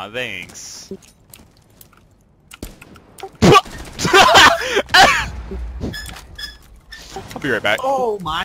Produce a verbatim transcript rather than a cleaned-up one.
Aw, thanks. I'll be right back. Oh my.